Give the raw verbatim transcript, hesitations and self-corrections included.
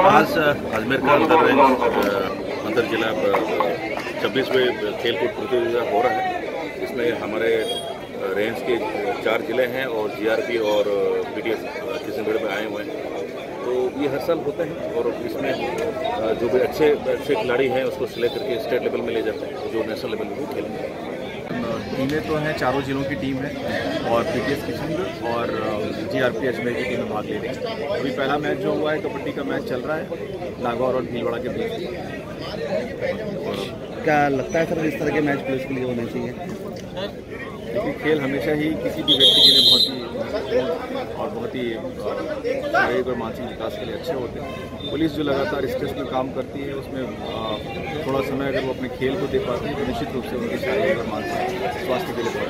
आज अजमेर का अंतर रेंज अंतर जिला छब्बीसवें खेलकूद प्रतियोगिता हो रहा है। इसमें हमारे रेंज के चार जिले हैं और जीआरपी और पीटीएस किशनगढ़ में आए हुए हैं। तो ये हर साल होते हैं और इसमें जो भी अच्छे अच्छे खिलाड़ी हैं उसको सिलेक्ट करके स्टेट लेवल में ले जाते हैं, जो नेशनल लेवल में भी खेलेंगे। टीमें तो हैं, चारों जिलों की टीम है और पीटीएस किशनगढ़ और जीआरपी अजमेर की टीमें भाग ले रही हैं। अभी पहला मैच जो हुआ है कबड्डी का मैच चल रहा है नागौर और भीलवाड़ा के बीच। और क्या लगता है सर इस तरह के मैच पुलिस के लिए होने चाहिए? क्योंकि खेल हमेशा ही किसी भी व्यक्ति के लिए बहुत ही और बहुत ही शारीरिक और मानसिक विकास के लिए अच्छे होते हैं। पुलिस जो लगातार स्ट्रेस में काम करती है उसमें थोड़ा समय अगर वो अपने खेल को दे पाती है तो निश्चित रूप से उनके शारीरिक और मानसिक स्वास्थ्य के लिए